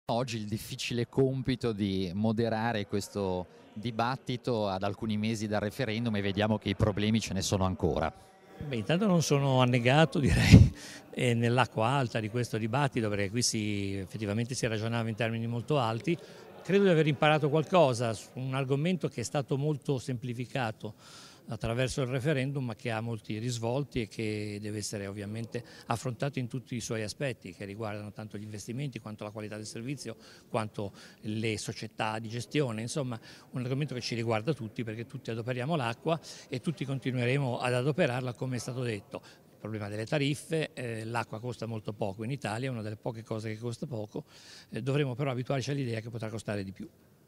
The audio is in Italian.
Oggi il difficile compito di moderare questo dibattito ad alcuni mesi dal referendum e vediamo che i problemi ce ne sono ancora. Beh, intanto non sono annegato, direi, nell'acqua alta di questo dibattito, perché qui effettivamente si ragionava in termini molto alti. Credo di aver imparato qualcosa su un argomento che è stato molto semplificato attraverso il referendum, ma che ha molti risvolti e che deve essere ovviamente affrontato in tutti i suoi aspetti, che riguardano tanto gli investimenti quanto la qualità del servizio, quanto le società di gestione. Insomma, un argomento che ci riguarda tutti, perché tutti adoperiamo l'acqua e tutti continueremo ad adoperarla, come è stato detto. Il problema delle tariffe, l'acqua costa molto poco in Italia, è una delle poche cose che costa poco, dovremo però abituarci all'idea che potrà costare di più.